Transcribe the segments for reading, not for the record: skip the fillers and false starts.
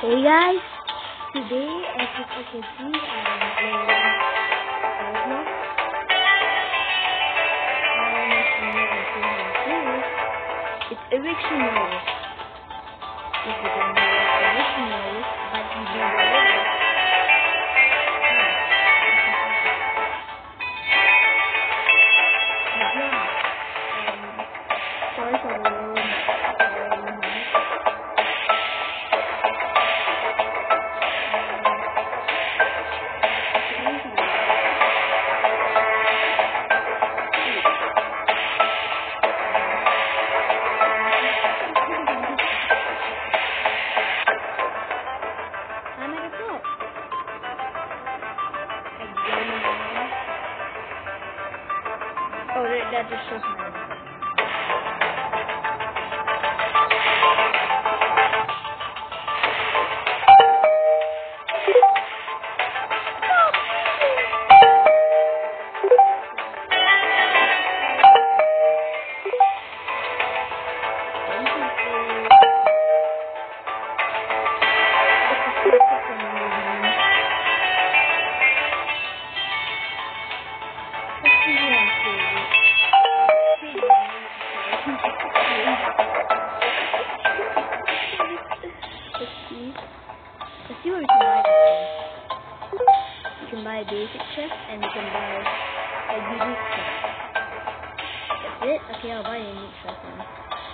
Hey guys, today as you can see I am playing Roblox. It's eviction notice. If you don't know what eviction notice, but you do know it. Sorry for the low mic. Oh, that just shows my name. Let's see what we can buy. You can buy a basic chest and you can buy a unique chest. That's it? Okay, I'll buy a unique chest then.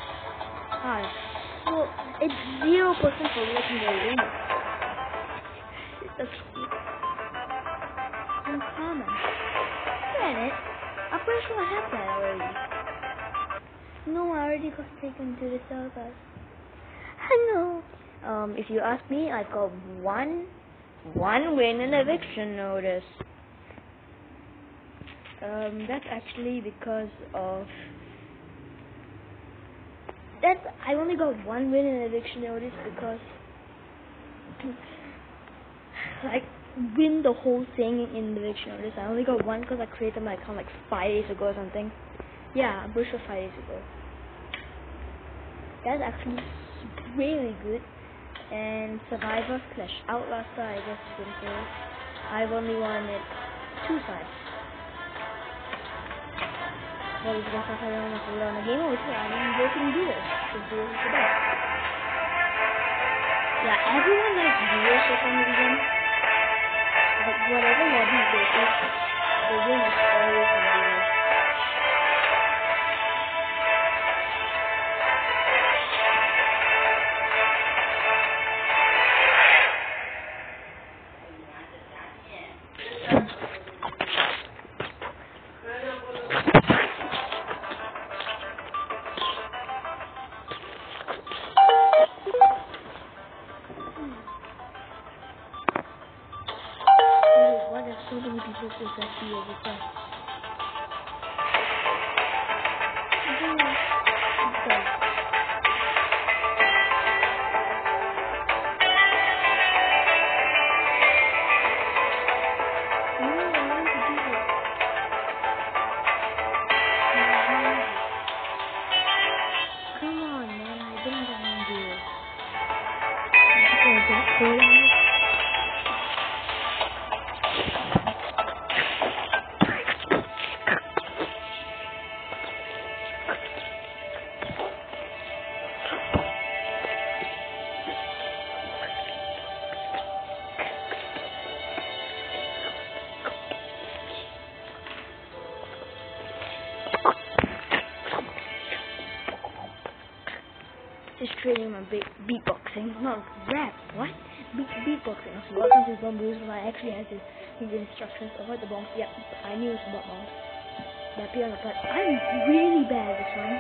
Well, it's 0% for legendary winners. It's okay. Uncommon. Granted, I'm pretty sure I have that already. No, I already got taken to the server. I know. If you ask me, I got one win and eviction notice. That's actually because of that. I only got one win and eviction notice because like win the whole thing in the eviction notice. I only got one because I created my account like 5 days ago or something. Yeah, I'm pretty sure 5 days ago. That's actually really good. And Survivor / Outlaster, I guess you can say. I've only won it 2 times. Well, if you guys have on a game, which I'm voting viewers. Because viewers is the best. Yeah, everyone likes viewers for some reason. Like, whatever lobby you go to, the win is always in viewers. So many people say that he is a friend. Come on, man, I didn't want to do it. Just trading my beatboxing, not rap. What? Beatboxing. Okay, welcome to Bamboos. I actually had to read the instructions. Avoid the bombs. Yep, I knew it was about bombs. Yeah, appear on the part. I'm really bad at this one.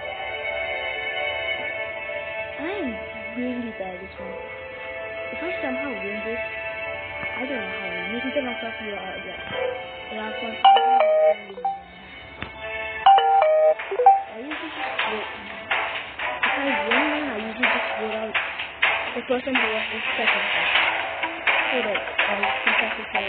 I'm really bad at this one. If I somehow win this, I don't know how. You can tell myself you are the last one. I usually just wait. If I win, I usually just vote out the person who was the second. So that I can sacrifice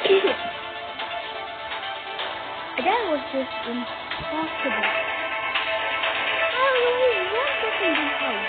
That was just impossible. Oh, what happened in house?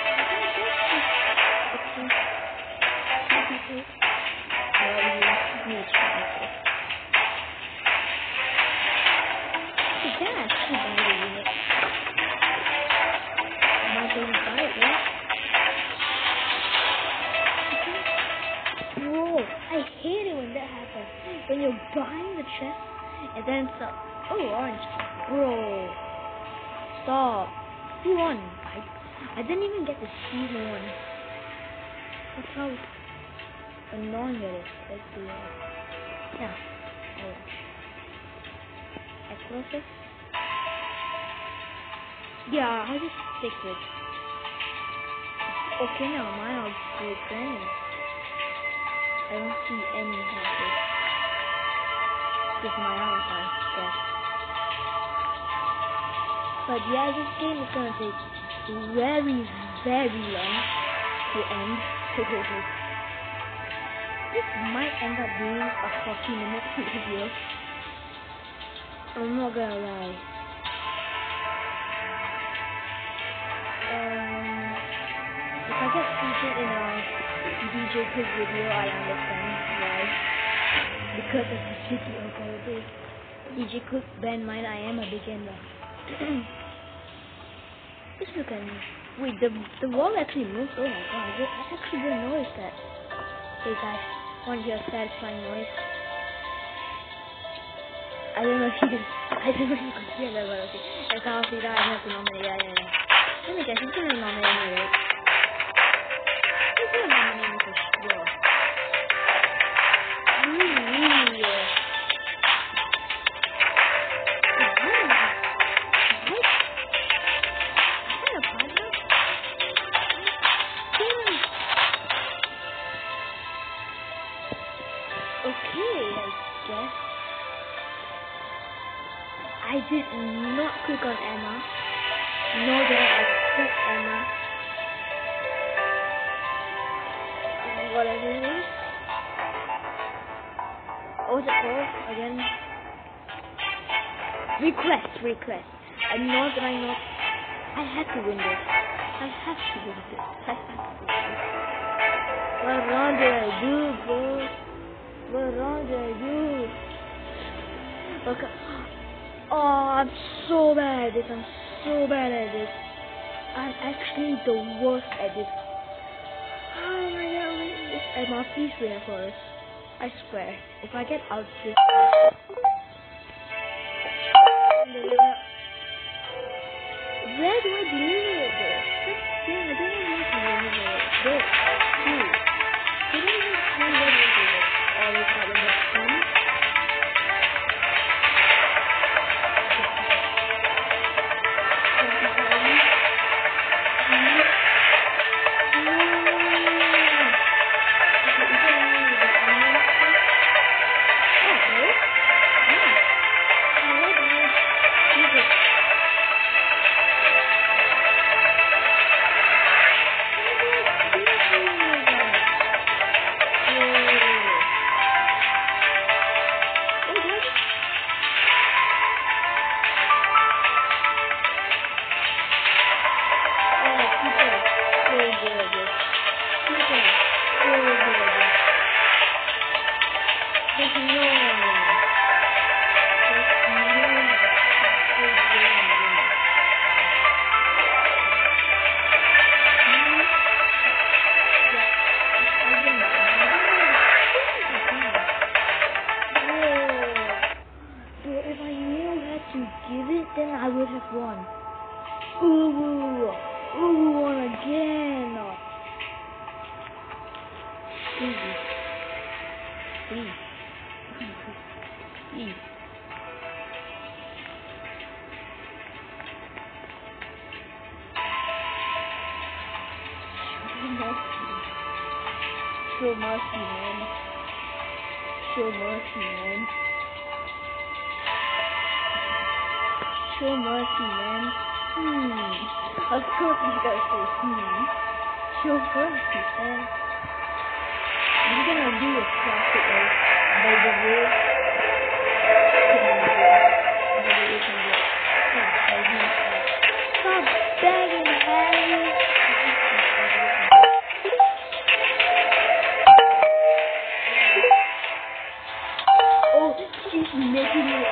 I hate it when that happens. When you're buying the chest and then it's oh, orange. Bro. Stop. Who won? I didn't even get to see who won. That's how annoying it is. Let's do it. Yeah. Explosive? Yeah, I'll just stick with. Okay, never mind. I'll do it granny. I don't see any houses. With my house, I guess. But yeah, this game is gonna take very, very long to end. This might end up being a 40-minute video. I'm not gonna lie. If I get featured in a DJ Quick video, I understand why. Because of the video quality. DJ Quick, bear in mind I am a beginner. Just look at me. Wait, the wall actually moves. Oh my god, I actually didn't notice that. Hey guys, want to hear a satisfying noise? I don't know if you can hear that, but okay. That's how I see that. I have to nominate. Yeah. Let me guess, he's gonna nominate me, right? He's gonna nominate me for sure. Yeah. I did not click on Emma, nor did I accept Emma. Whatever it is. What was it called again? Request. I know that I know. I had to win this. What wrong did I do, bro? What wrong did I do? Okay. Oh, I'm so bad at this. I'm actually the worst at this. Oh my god, Emma, please wait for us. I swear, if I get out this where do I believe it? I don't know how to believe it. There, two. They don't even see where they do it. Or it's not in the phone. Then I would have won. Ooh, won again. Please. Show mercy, man. Show mercy, man. Of course you gotta say Show mercy, man. I'm gonna do a classic, by the way. making it.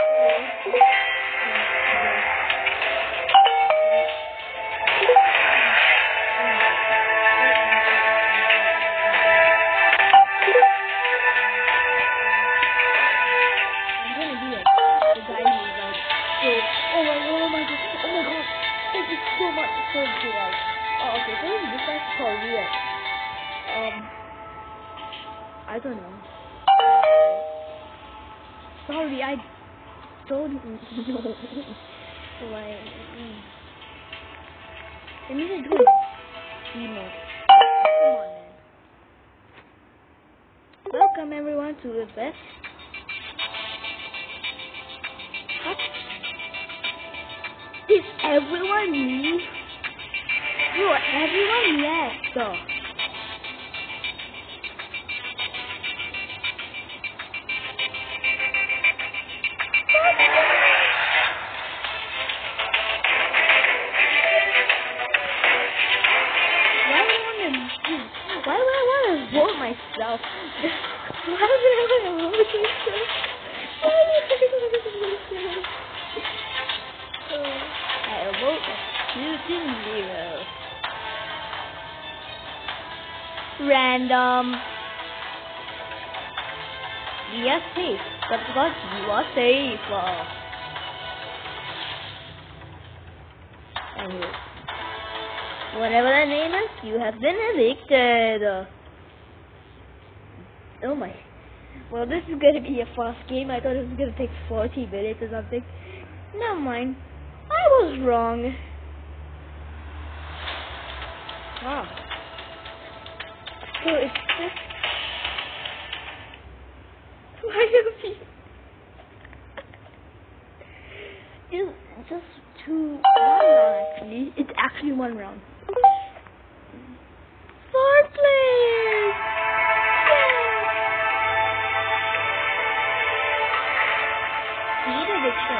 I don't know. Sorry, I don't know. Like, let me just do it. Emote. Come on, man. Welcome everyone to the best. What? Did everyone leave? Bro, everyone left. Why would I want to vote myself? Why would I want to vote myself? I vote 2-0. Random. We are safe. But because you are safe. Anyway. Whatever the name is, you have been evicted. Oh my. Well, this is going to be a fast game. I thought it was going to take 40 minutes or something. Never mind. I was wrong. Wow. So it's just... Why are you... Just one round actually. It's actually one round. Fourth place! Speed eviction.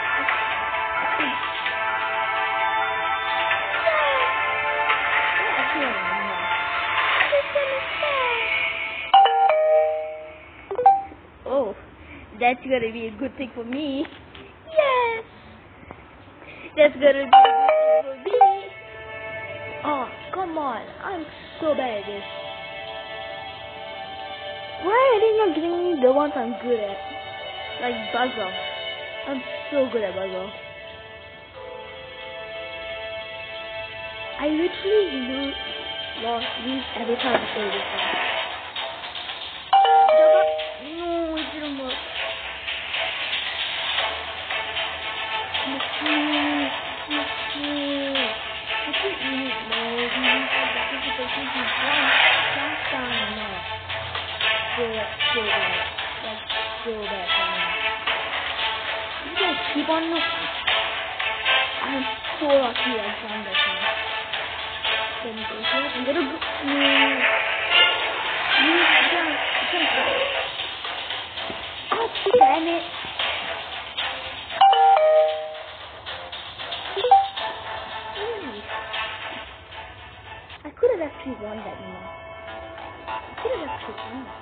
Oh, that's gonna be a good thing for me. Yes! That's gonna be a good thing for me. Oh, come on. I'm so bad at this. Why are they not giving me the ones I'm good at? Like Buzzer. I'm so good at Buzzer. I literally lose every time I play this one. No, it didn't work. Keep on looking. I'm so lucky I found that one. I'm gonna go. God damn it. I could have actually won that, you know. I could have actually won that.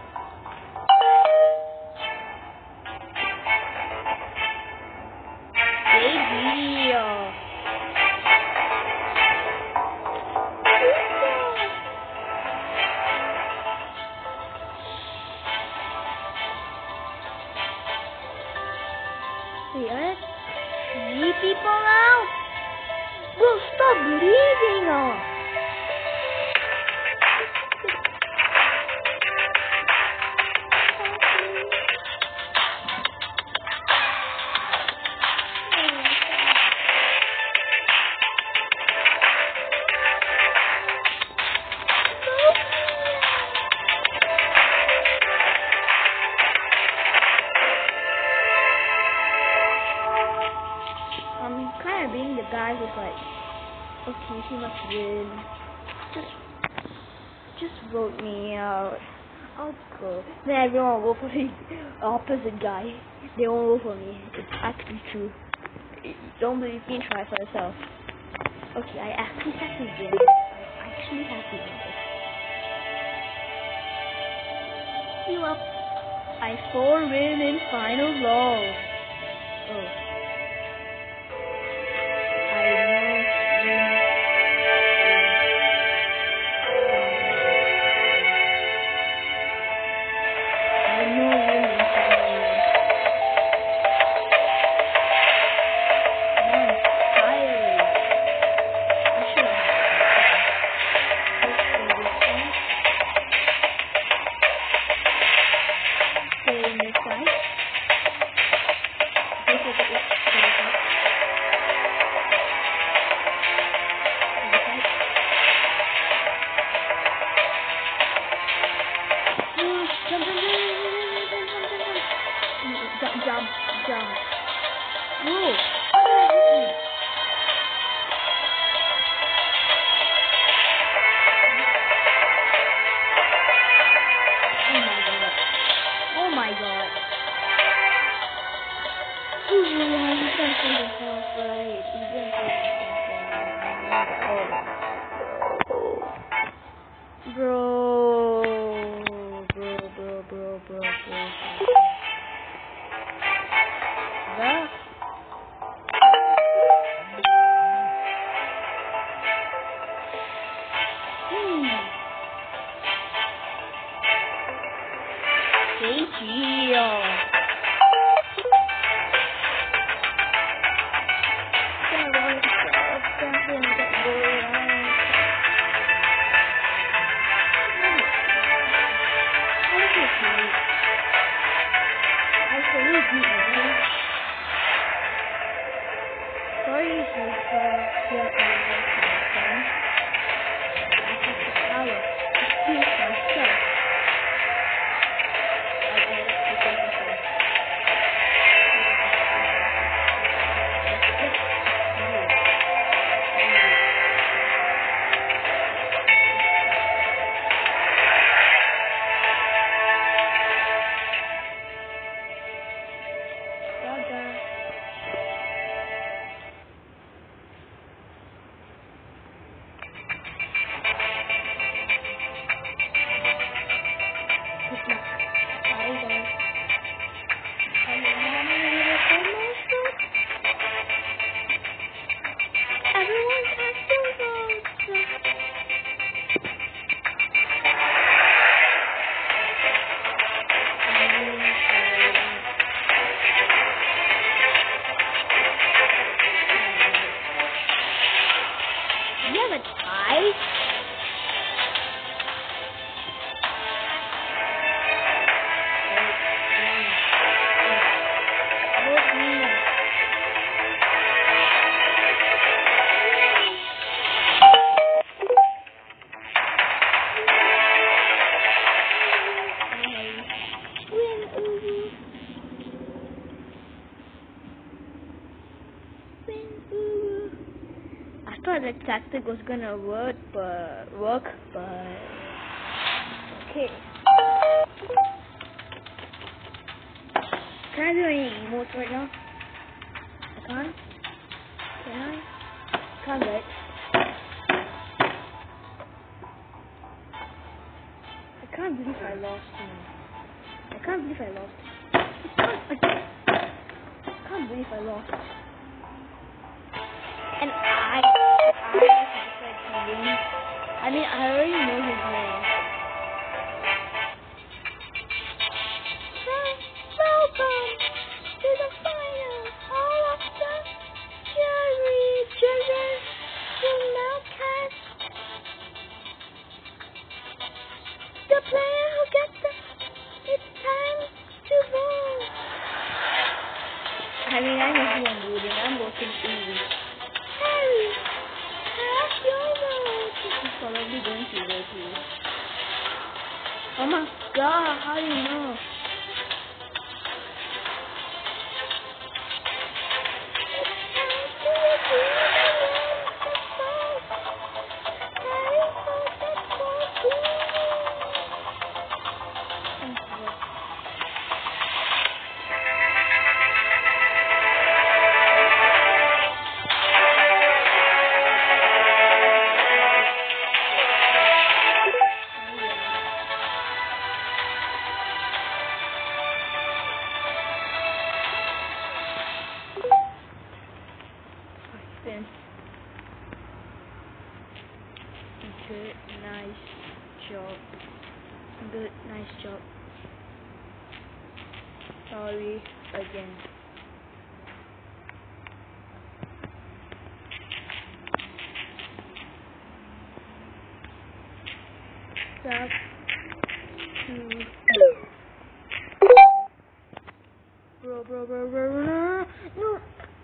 We are 3 people now. Well, stop leaving us. I'm kind of being the guy who's like, okay, he must win. Just vote me out. I'll go. Then everyone will vote for the opposite guy. They won't vote for me. It's actually true. Don't believe me, try for yourself. Okay, I actually have to win. I actually have to win this. You up. I score win in final loss. Oh. Jump. Whoa. Oh my god. He's gonna say himself right. He's gonna say something. Bro. The I thought that tactic was gonna work, but okay. Can I do any emotes right now? I can't. Can I? Can't, right? I can't believe I lost. I can't believe I lost. I can't believe I lost. And I mean, I already know his name. Welcome to the final. All of the jury judges will now cast the player who gets the. It's time to vote. I mean, I know who I'm voting. I'm voting Evie. Harry, cast your vote. He's probably going to vote you. Oh my god, how do you know? Sorry again. Stop. Bro, no.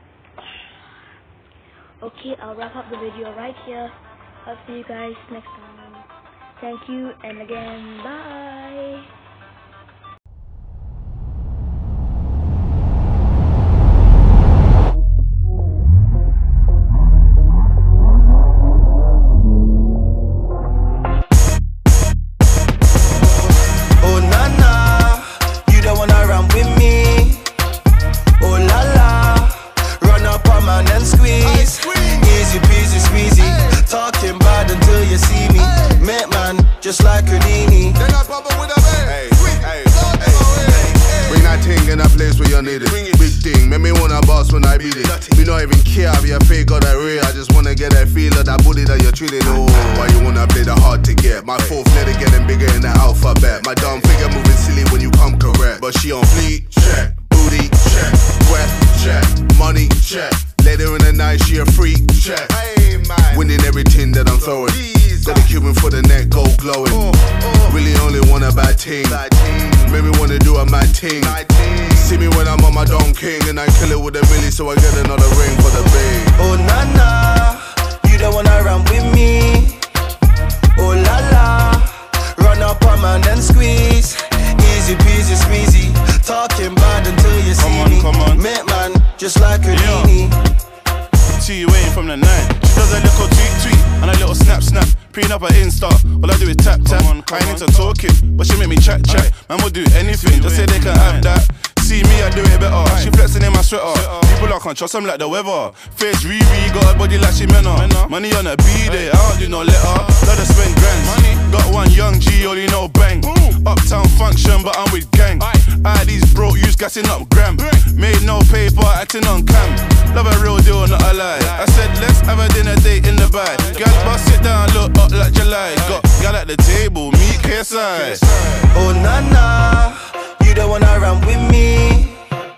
Okay, I'll wrap up the video right here. I'll see you guys next time. Thank you, and again, bye. Just like Houdini. Then I pop up with a bang. Bring that thing in that place where you need it. Big thing, make me wanna boss when I beat it. Me not even care if you're fake or that real. I just wanna get that feel of that booty that you're treating. Oh, why you wanna play the hard to get? My fourth letter getting bigger in the alphabet. My dumb figure moving silly when you come correct. But she on fleek, check. Booty, check. Breath, check. Money, check. Later in the night, she a freak, check. Winning everything that I'm throwing. Got a Cuban for the neck, gold glowing. Really only want a bad team. Made me wanna do a mad thing. See me when I'm on my Don King, and I kill it with a milli, so I get another ring for the bang. Oh na na, you don't wanna run with me. Oh la la, run up on man and squeeze. Easy peasy squeezy, talking bad until you see me. Make man, just like Houdini. See you waiting from the night. She does a little tweet and a little snap. Preen up her Insta, all I do is tap. I ain't into talking, but she make me chat. Man will do anything, just say they can have that. See me, I do it better. She flexing in my sweater. People I can't trust them like the weather. Face Riri, got a body like she menna. Money on a B-day, I don't do no letter. Let her spend grands. Got one young G, only know bang. Uptown function, but I'm with gang. These broke youths gassing up gram. Made no paper, acting on cam. Love a real deal, not a lie. I said let's have a dinner date in the bag. Gal, bust sit down, look up like July. Got gal at the table, meet KSI. Oh na na, you don't wanna run with me.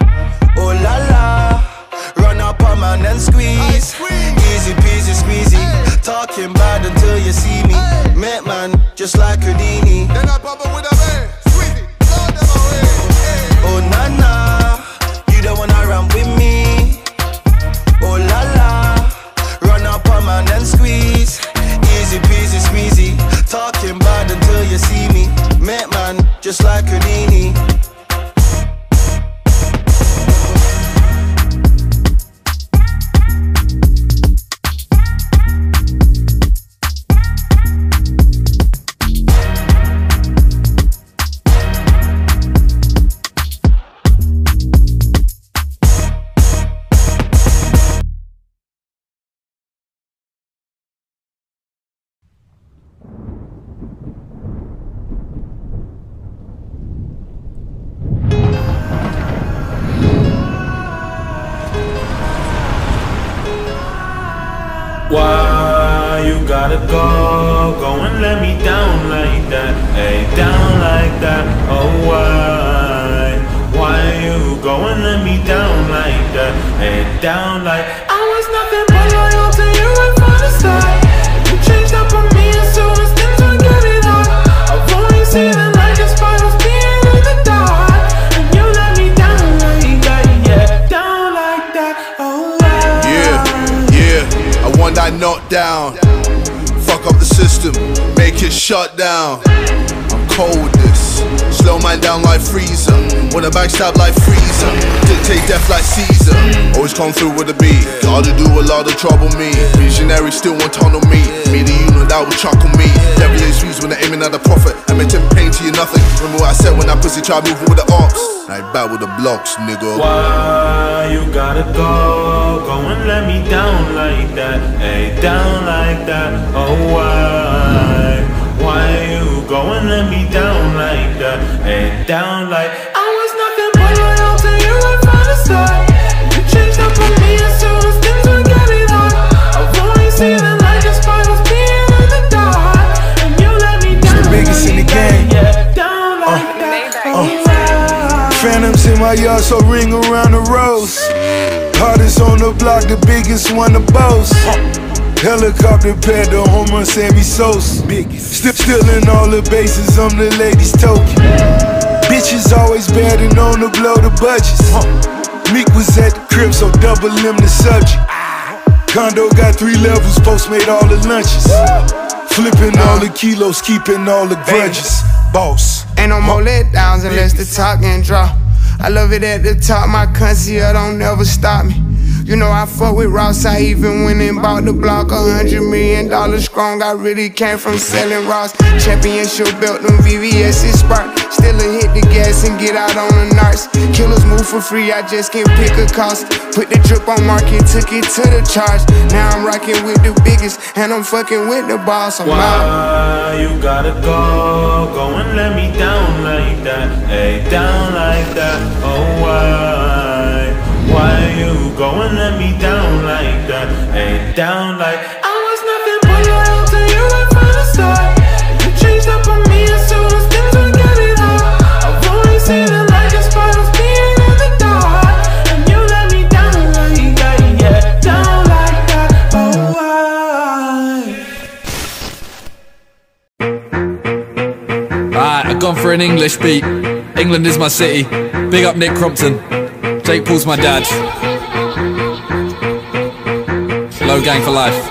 Oh la la, run up on man and squeeze. Easy peasy squeezy, talking bad until you see me. Make man, just like Houdini. Then I pop up with a bang, squeezy, throw them away. Oh na na, you don't wanna run with me. Oh la la, run up on man and squeeze. Easy peasy squeezy, talking bad until you see me. Make man, just like Houdini. Why you gotta go and let me down like that, hey, down like that, oh why you go and let me down like that, hey, down like I was nothing but loyal to you right from the start. You changed up on me as soon as things were getting hot. I've only seen the light despite us being in the dark, and you let me down like that, yeah, down like that, oh Yeah, I want that knockdown. Fuck up the system, make it shut down. I'm cold with this, slow man down like Freezer. Wanna backstab like Freezer, dictate death like Caesar. Always come through with a beat, gotta do a lot of trouble me. Visionary still want tunnel me, me the unit that will chuckle me. Devilish views when they're aiming at the prophet, I meant to pain to you nothing. Remember what I said when that pussy tried moving with the ops. Like bad with the blocks, nigga. Why you gotta go and let me down like that, hey, down like that, oh why you go and let me down like that, hey, down like I was nothing but loyal to you right from the start. You changed up on me as soon as things were getting hot. I've only seen the light despite us being in the dark, and you let me down. It's the biggest in the game. Yeah, down like that, oh Phantoms in my my yard, so ring around the rose. Hardest on the block, the biggest one to boast. Helicopter pad, the home run Sammy Sosa. Still in all the bases, I'm the ladies' token. Bitches always bad and on to blow the budgets. Meek was at the crib, so double him the subject. Condo got 3 levels, Postmate all the lunches. Flipping all the kilos, keeping all the grudges. Boss. Ain't no more letdowns unless the top can drop. I love it at the top, my conceal don't never stop me. You know I fuck with Ross, I even went and bought the block. $100 million strong, I really came from selling Ross. Championship belt, them VVS is spark. Still a hit the gas and get out on the narcs. Killers move for free, I just can't pick a cost. Put the drip on market, took it to the charge. Now I'm rocking with the biggest, and I'm fucking with the boss. I'm Why out. you gotta go and let me down like that, hey, down like that, oh why? Why you go and let me down like that, hey, down like I was nothing but loyal to you right from the start. You changed up on me as soon as things would get it out. I've only seen it like a spider's being in the dark. And you let me down like that, yeah, down like that, oh why? Alright, I've gone for an English beat. England is my city. Big up Nick Crompton. Jake Paul's my dad. Low gang for life.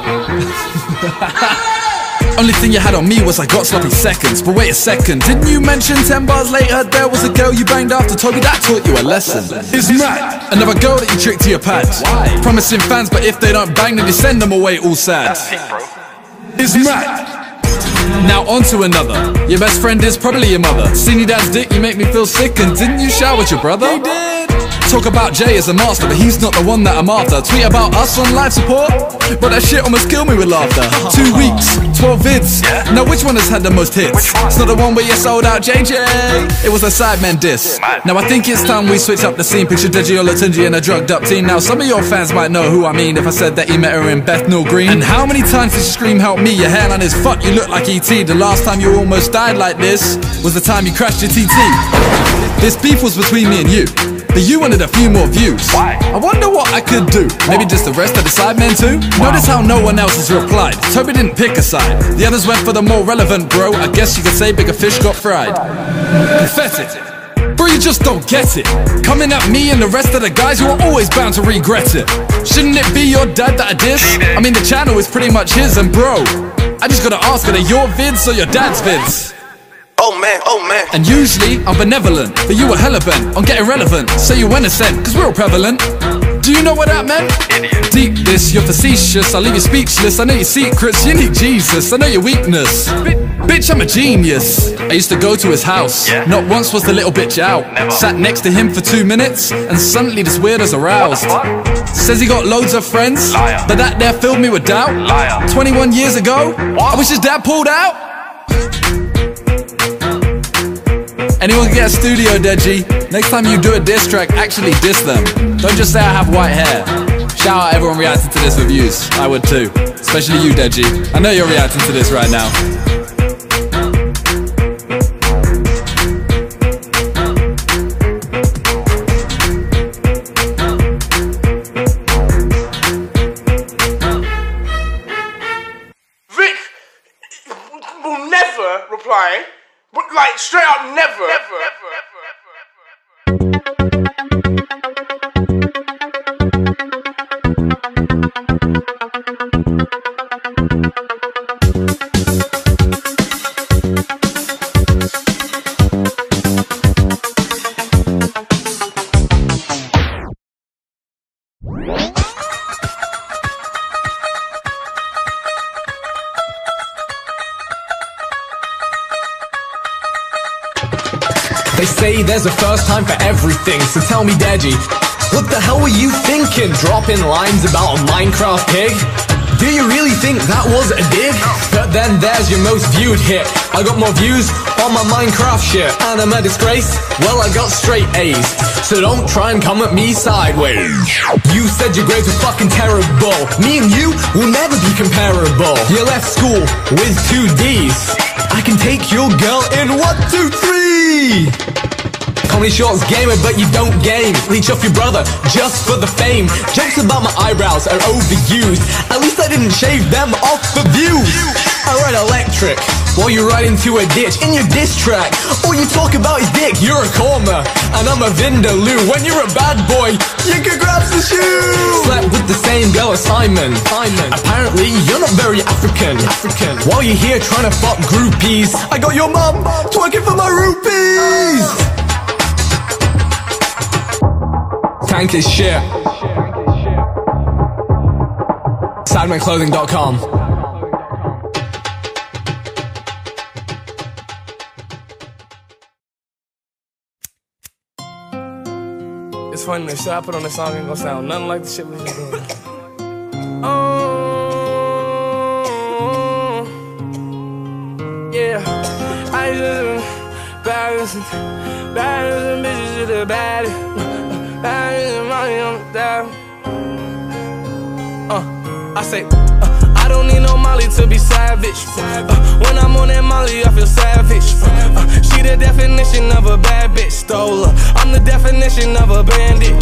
Only thing you had on me was I got sloppy seconds. But wait a second, didn't you mention 10 bars later there was a girl you banged after? Toby, that taught you a lesson. It's mad. Another girl that you tricked to your pad. Why? Promising fans, but if they don't bang, then you send them away all sad. It's mad. Now on to another. Your best friend is probably your mother. Seen your dad's dick, you make me feel sick. And didn't you shower with your brother? He did. Talk about Jay as a master, but he's not the one that I'm after. Tweet about us on live support, but that shit almost killed me with laughter. 2 weeks, 12 vids. Now which one has had the most hits? It's not the one where you sold out JJ. It was a Sidemen diss. Now I think it's time we switch up the scene. Picture Deji Olatunji and a drugged up teen. Now some of your fans might know who I mean if I said that he met her in Bethnal Green. And how many times did you scream help me? Your hairline is fucked, you look like E.T. The last time you almost died like this was the time you crashed your TT. This beef was between me and you, but you wanted a few more views. Why? I wonder what I could do. Maybe just the rest of the Sidemen too? Notice how no one else has replied. Toby didn't pick a side. The others went for the more relevant bro. I guess you could say bigger fish got fried. Pathetic. Bro, you just don't get it. Coming at me and the rest of the guys, you are always bound to regret it. Shouldn't it be your dad that I diss? I mean the channel is pretty much his, and bro, I just gotta ask, are they your vids or your dad's vids? Oh man. And usually I'm benevolent, but you were hella bent on getting relevant, so you went a cent, cause we're all prevalent. Do you know what that meant? Idiot. Deep this, you're facetious, I'll leave you speechless. I know your secrets, you need Jesus, I know your weakness. Bitch, I'm a genius. I used to go to his house, not once was the little bitch out. Never. Sat next to him for 2 minutes, and suddenly this weirdo's aroused. Says he got loads of friends, liar. But that there filled me with doubt. Liar. 21 years ago, what? I wish his dad pulled out. Anyone can get a studio, Deji. Next time you do a diss track, actually diss them. Don't just say I have white hair. Shout out everyone reacting to this with views. I would too. Especially you, Deji. I know you're reacting to this right now. Rick will never reply. But like straight up never. They say there's a first time for everything, so tell me, Deji, what the hell were you thinking? Dropping lines about a Minecraft pig? Do you really think that was a dig? But then there's your most viewed hit. I got more views on my Minecraft shit. And I'm a disgrace? Well, I got straight A's. So don't try and come at me sideways. You said your grades were fucking terrible. Me and you will never be comparable. You left school with 2 D's. I can take your girl in 1, 2, 3. Comedy Shorts gamer, but you don't game. Leech off your brother just for the fame. Jokes about my eyebrows are overused. At least I didn't shave them off for views. I ride electric while you ride into a ditch in your diss track. All you talk about is dick, you're a corner, and I'm a Vindaloo. When you're a bad boy, you can grab the shoe. Slept with the same girl as Simon. Apparently you're not very African. While you're here trying to fuck groupies, I got your mum twerking for my rupees. Tank is shit. SadmanClothing.com. It's funny, the shit I put on the song ain't gonna sound nothing like the shit we was doing. Yeah, I just baddest bitches to the baddest. Baddest money on the dial. I say, I don't need no Molly to be savage. When I'm on that Molly, I feel savage. She the definition of a bad bitch, stole her. I'm the definition of a bandit.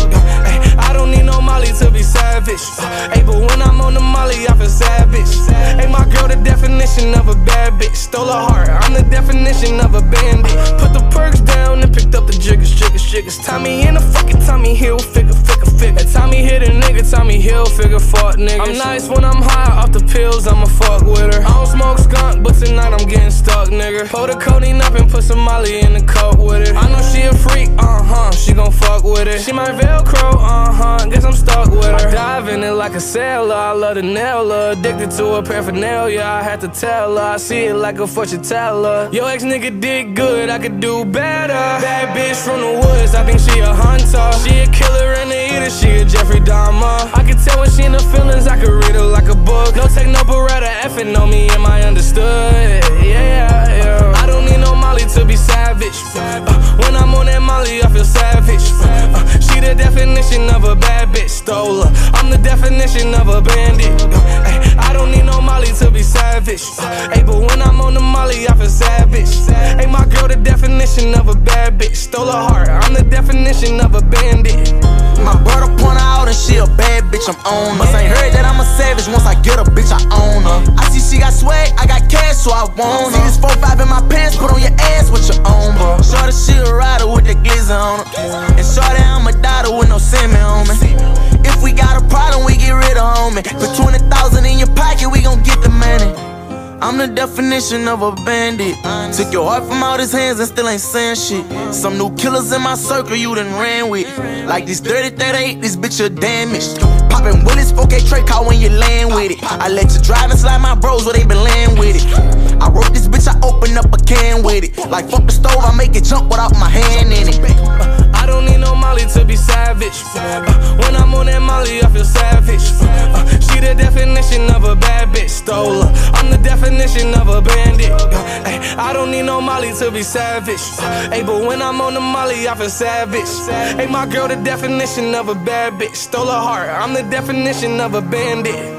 I don't need no Molly to be savage. But when I'm on the Molly, I feel savage. My girl the definition of a bad bitch, stole her heart. I'm the definition of a bandit. Put the perks down and picked up the jiggers. Tommy in the fucking Tommy Hilfiger. Tommy hit a nigga, Tommy Hilfiger, fuck niggas. I'm nice when I'm high off the pills, I'ma fuck with her. I don't smoke skunk, but tonight I'm getting stuck, nigga. Pull the codeine up and put some Molly in the cup with it. I know she a freak, she gon' fuck with it. She my Velcro, guess I'm stuck with her. I dive in it like a sailor, I love to nail her. Addicted to her paraphernalia, I had to tell her. I see it like a fortune teller. Yo ex nigga did good, I could do better. Bad bitch from the woods, I think she a hunter. She a killer and a eater, she a Jeffrey Dahmer. I can tell when she in the feelings, I can read her like a book. No take no beretta, effing on me, am I understood? Yeah. I don't need no Molly to be savage. When I'm on that Molly, I feel savage. She the definition of a bad bitch, stole her. I'm the definition of a bandit. I don't need no Molly to be savage. But when I'm on the Molly, I feel savage. My girl the definition of a bad bitch, stole her heart. I'm the definition of a bandit. My brother point her out and she a bad bitch, I'm on her. Must ain't heard that I'm a savage, once I get a bitch, I own her. I see she got swag, I got cash, so I want her. See this 4-5 in my pants, put on your ass with your own, bro. Shorty, she a rider with the glizzy on her. And shorty, I'm a daughter with no semen on me. If we got a problem, we get rid of homie. Put 20,000 in your pocket, we gon' get the money. I'm the definition of a bandit. Took your heart from out his hands and still ain't saying shit. Some new killers in my circle you done ran with. Like this 30-38, this bitch a damaged. Poppin' Willis, 4K Trey call when you land with it. I let you drive and slide my bros where they been laying with it. I wrote this bitch, I open up a can with it. Like fuck the stove, I make it jump without my hand in it. I don't need no Molly to be savage. When I'm on that Molly, I feel savage. She the definition of a bad bitch, stole her. I'm the definition of a bandit. I don't need no Molly to be savage. But when I'm on the Molly, I feel savage. My girl the definition of a bad bitch, stole her heart. I'm the definition of a bandit.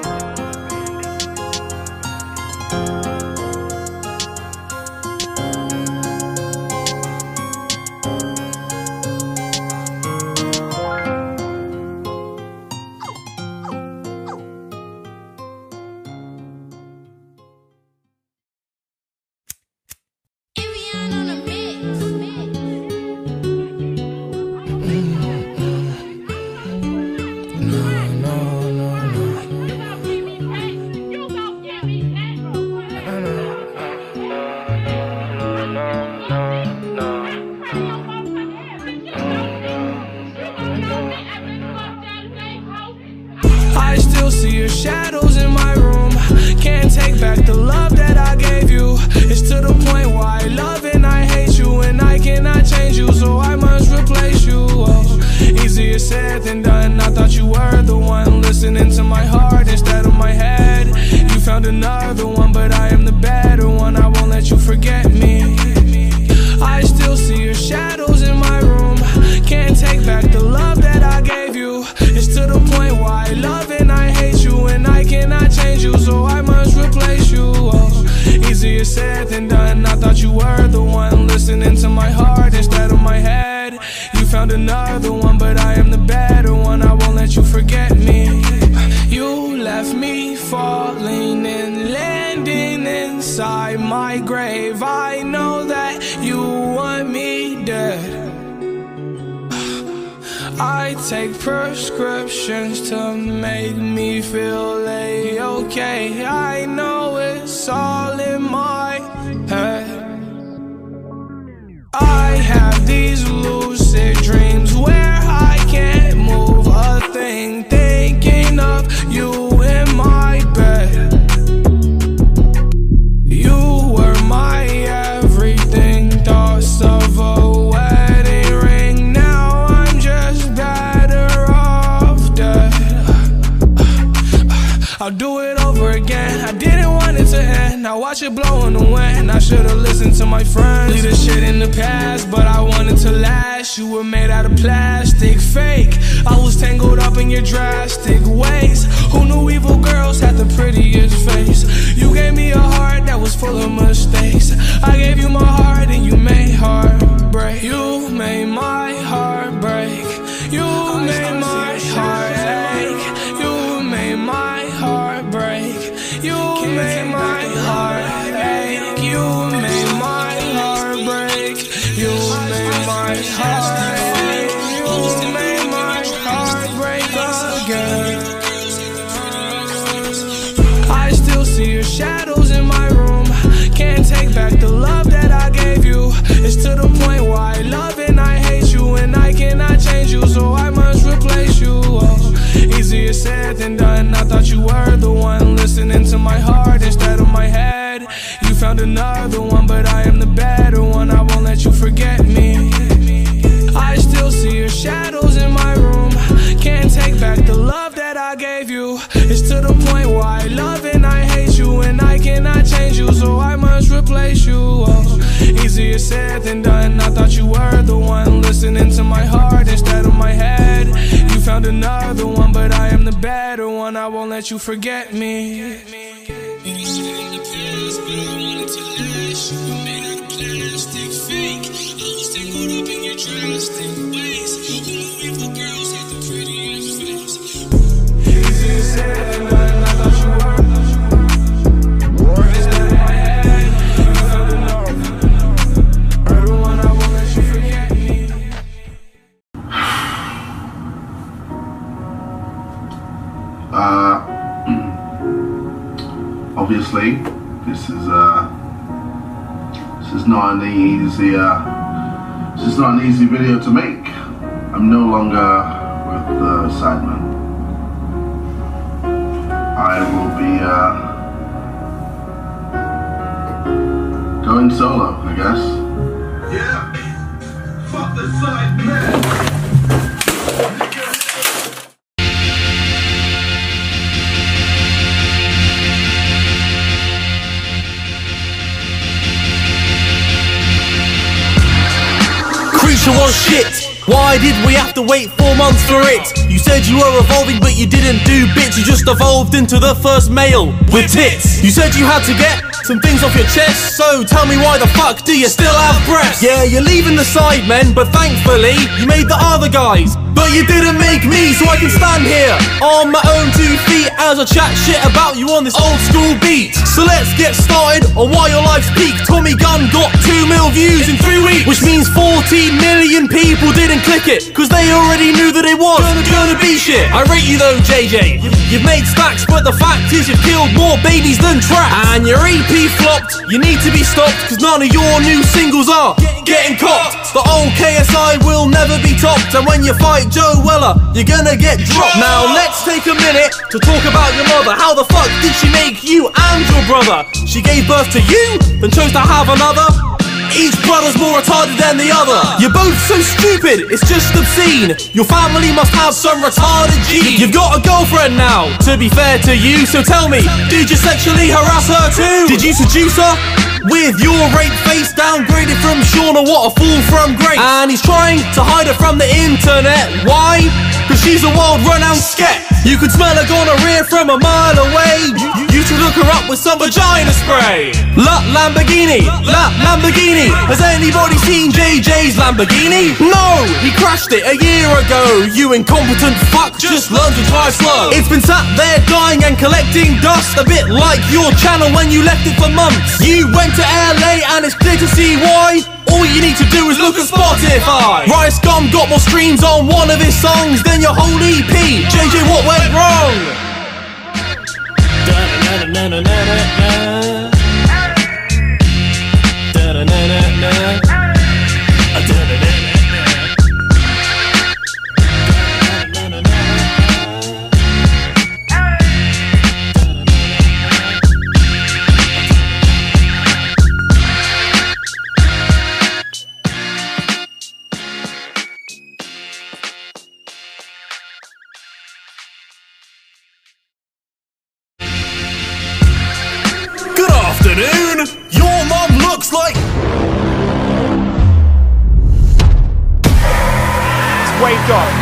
Shadows in my room, can't take back the love that I gave you. It's to the point why I love and I hate you, and I cannot change you, so I must replace you. Easier said than done. I thought you were the one listening to my heart instead of my head. You found another one, but I am the better one. I won't let you forget me. I still see your shadows in my room, can't take back the love that I gave you. It's to the point why I love and I hate you, and I cannot change you, so I must replace you. Easier said than done. I thought you were the one listening to my heart instead of my head. head. You found another one, but I am the better one. I won't let you forget me. You left me falling and landing inside my grave. I know that you want me dead. I take prescriptions to make me feel A-okay. I know it's all in my head. I have these lucid dreams where I can't move a thing, thinking of you in my bed. You were my everything, thoughts of a wedding ring. Now I'm just better off dead. I'll do it over again. I didn't want it to end. I watch it blow in the wind. I should've listened to my friends. Leave this shit in the past, but I wanted to last. You were made out of plastic, fake. I was tangled up in your drastic ways. Who knew evil girls had the prettiest face? You gave me a heart that was full of mistakes. I gave you my heart and you made heartbreak. You made my heart break. You made my heart ache. You made my heart break. You made my heart ache. You made my heart break. You made my heart ache. You made my heart break again. I still see your shadows in my room. Can't take back the love that I gave you. It's to the point where I love and I hate you, and I cannot change you, so I must replace you. Oh, easier said than done. I thought you were the one listening to my heart instead of my head. You found another one, but I am the better one. I won't let you forget me. I still see your shadows in my room. Can't take back the love that I gave you. It's to the point where I love and I hate you, and I cannot change you, so I must replace you. Oh, easier said than done. I thought you were the one listening to my heart instead of my head. You found another one, but I am the better one. I won't let you forget me. Obviously, this is not an easy this is not an easy video to make. I'm no longer with Sidemen. I will be going solo, I guess. Yeah, fuck the Sidemen. Was shit. Why did we have to wait 4 months for it? You said you were evolving, but you didn't do bits. You just evolved into the first male with tits. You said you had to get some things off your chest, so tell me why the fuck do you still have breasts? Yeah, you're leaving the Sidemen, but thankfully you made the other guys. But you didn't make me, so I can stand here on my own 2 feet as I chat shit about you on this old school beat. So let's get started on why your life's peaked. Tommy Gunn got 2 mil views in 3 weeks, which means 14 million people didn't click it, cause they already knew that it was gonna be shit. I rate you though, JJ. You've made stacks, but the fact is you've killed more babies than tracks. And your EP flopped, you need to be stopped, cause none of your new singles are getting copped. The old KSI will never be topped, and when you fight Joe Weller, you're gonna get dropped. Now let's take a minute to talk about your mother. How the fuck did she make you and your brother? She gave birth to you, then chose to have another? Each brother's more retarded than the other. You're both so stupid, it's just obscene. Your family must have some retarded genes. You've got a girlfriend now, to be fair to you, so tell me, did you sexually harass her too? Did you seduce her? With your rape face downgraded from Shauna, what a fool from grace. And he's trying to hide it from the internet. Why? Cause cause she's a world-renowned sket. You could smell her gonorrhea from a mile away. You should look her up with some vagina spray. La Lamborghini, La Lamborghini. Has anybody seen JJ's Lamborghini? No, he crashed it a year ago. You incompetent fuck, just learn to drive slow. It's been sat there dying and collecting dust, a bit like your channel when you left it for months. You went to LA and it's clear to see why. All you need to do is look at Spotify. Rice Gum got more streams on one of his songs than your whole EP. JJ, what went wrong? Afternoon, your mom looks like It's waved off.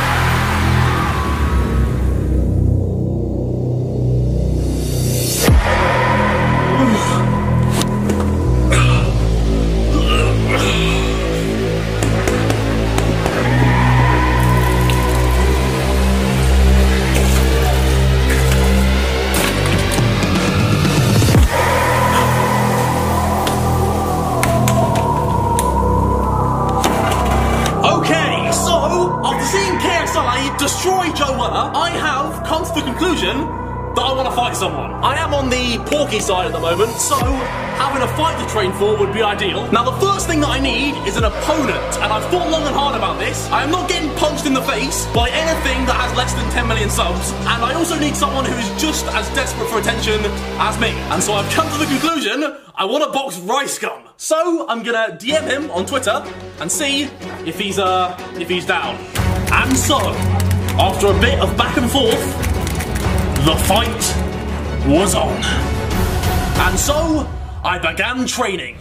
destroy Joe Weller, I have come to the conclusion that I want to fight someone. I am on the Porky side at the moment, so having a fight to train for would be ideal. Now the first thing that I need is an opponent, and I've thought long and hard about this. I am not getting punched in the face by anything that has less than 10 million subs, and I also need someone who is just as desperate for attention as me. And so I've come to the conclusion, I want to box Rice Gum. So I'm gonna DM him on Twitter and see if he's down. And so, after a bit of back and forth, the fight was on. And so, I began training.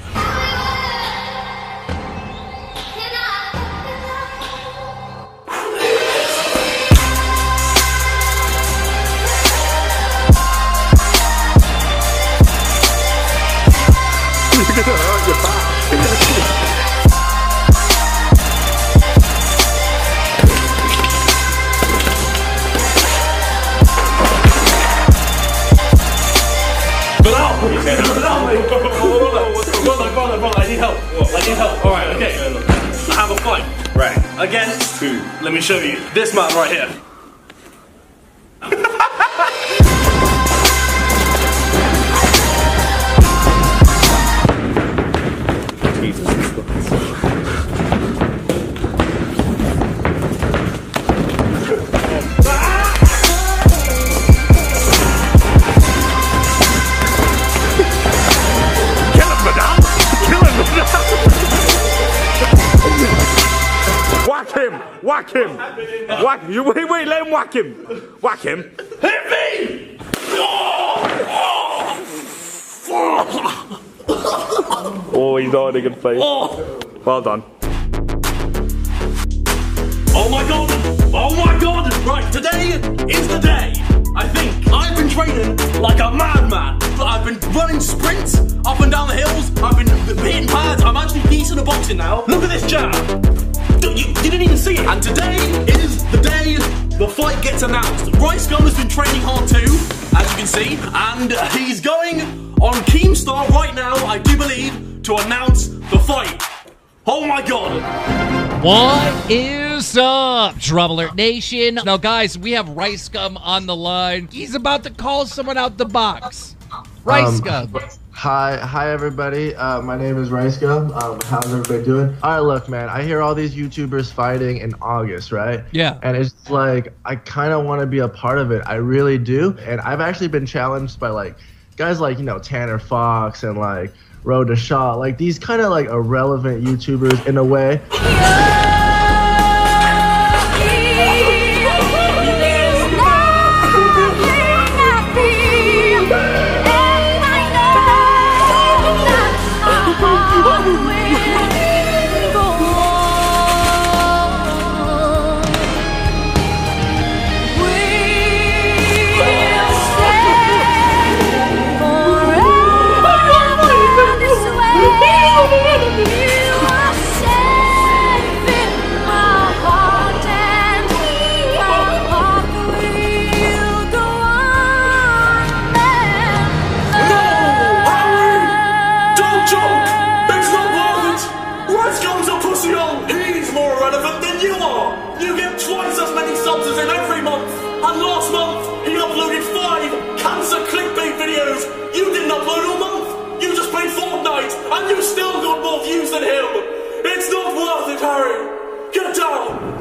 You're gonna hurt your back. Brother, I need help. I need help. Alright, okay. I have a fight. Right. Against who? Let me show you. This man right here. Whack him! Whack him! Wait, let him whack him! Whack him! Hit me! Oh, he's not in a good place. Well done. Oh my god! Oh my god! Right, today is the day. I think I've been training like a madman. I've been running sprints up and down the hills. I've been hitting pads. I'm actually decent at boxing now. Look at this jab. You didn't even see it. And today is the day the fight gets announced. Rice Gum has been training hard too, as you can see, and he's going on Keemstar right now, I do believe, to announce the fight. Oh my god. What is up, Drum Alert Nation? Now guys, we have Rice Gum on the line. He's about to call someone out the box. Rice Gum. Hi everybody, my name is Rice Gum. How's everybody doing? Alright, look man, I hear all these YouTubers fighting in August, right? Yeah. And it's like, I kind of want to be a part of it, I really do. And I've actually been challenged by like, guys like, you know, Tanner Fox and like, Road to Shaw, like these kind of like irrelevant YouTubers in a way. didn't upload all month. You just played Fortnite, and you still got more views than him. It's not worth it, Harry. Get down.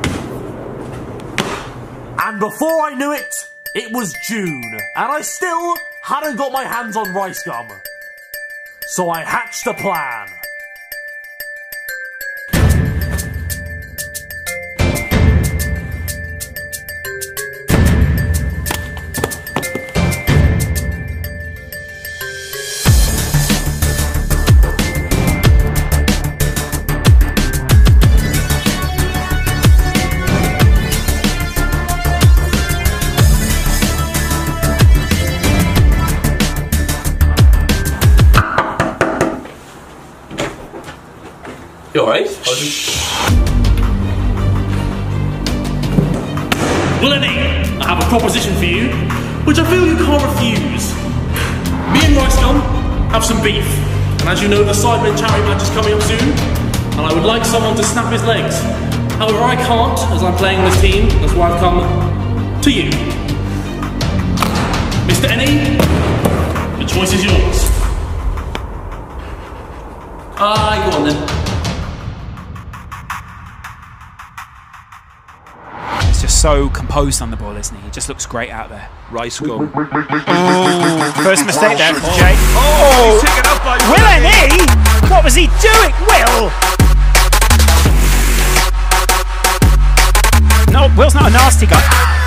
And before I knew it, it was June, and I still hadn't got my hands on Rice Gum. So I hatched a plan. You alright? Lenny, I have a proposition for you, which I feel you can't refuse. Me and Rice Gum have some beef, and as you know, the Sidemen charity match is coming up soon, and I would like someone to snap his legs. However, I can't, as I'm playing this team, that's why I've come to you. Mr. Ennie, the choice is yours. Go on then. Just so composed on the ball, isn't he? He just looks great out there. Rice Gum. First mistake there from Jay. Oh! Will Ennie? What was he doing? Will! No, Will's not a nasty guy.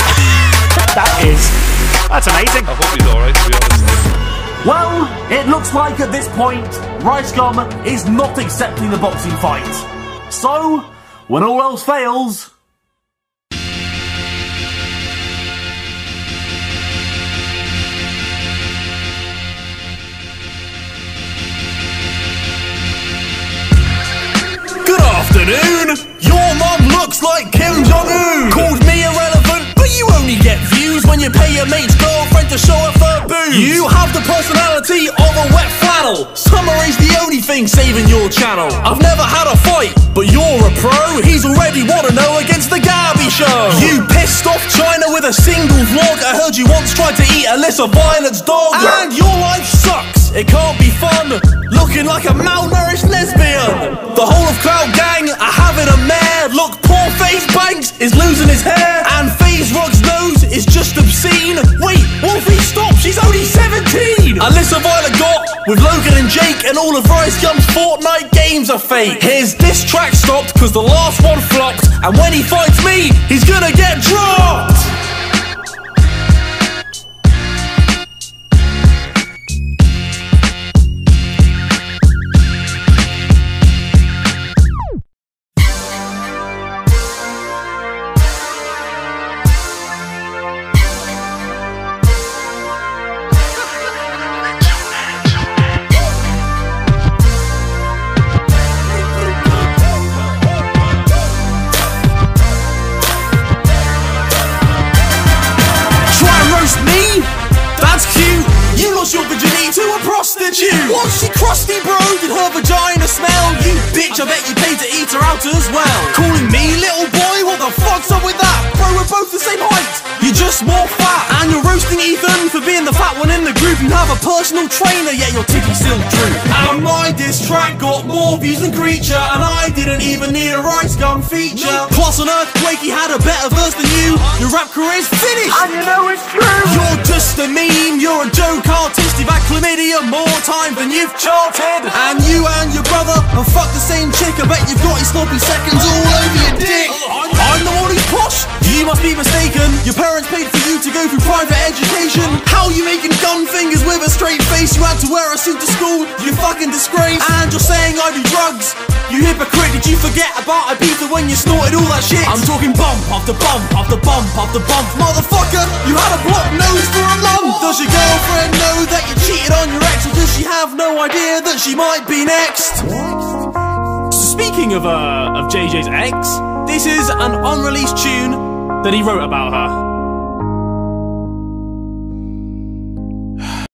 That's amazing. I hope he's alright, to be honest. Well, it looks like at this point, Rice Gum is not accepting the boxing fight. So, when all else fails... Afternoon. Your mum looks like Kim Jong-un. Called me irrelevant, but you only get views when you pay your mate's girlfriend to show off her boobs. You have the personality of a wet flannel. Summary's the only thing saving your channel. I've never had a fight, but you're a pro. He's already won a no against the Gabby Show. You pissed off China with a single vlog. I heard you once tried to eat Alyssa Violet's dog. And your life sucks. It can't be fun. Looking like a malnourished lesbian. The whole of Cloud Gang are having a mare. Look, poor Face Banks is losing his hair. And FaZe Rug's nose is just obscene. Wait, Wolfie, stop, she's only 17. Alyssa Violet got with Logan and Jake, and all of Rice Gum's Fortnite games are fake. His diss track stopped cause the last one flopped. And when he fights me, he's gonna get dropped. Your virginity to a prostitute. Was she crusty, bro? Did her vagina smell? You bitch, I bet you paid to eat her out as well. Calling me little boy? What the fuck's up with that? Bro, we're both the same height. You're just more fat. And you're roasting Ethan for being the fat one in the group. You have a personal trainer, yet your titty still droop. And my diss track got more views than Creature, and I didn't even need a Rice Gum feature. Plus on Earthquake, he had a better verse than you. Your rap career's finished, and you know it's true. You're just a meme, you're a joke artist. You've had chlamydia more time than you've charted. And you and your brother have fucked the same chick. I bet you've got your sloppy seconds all over your dick. I'm the one who's posh? You must be mistaken. Your parents paid for you to go through private education. How you making gun fingers with a straight face? You had to wear a suit to school, you fucking disgrace. And you're saying I do drugs, you hypocrite. Did you forget about Ibiza when you snorted all that shit? I'm talking bump after bump after bump after bump. Motherfucker, you had a blocked nose for a month. Does your girlfriend know that you cheated on your ex, or does she have no idea that she might be next? Speaking of JJ's ex, this is an unreleased tune that he wrote about her.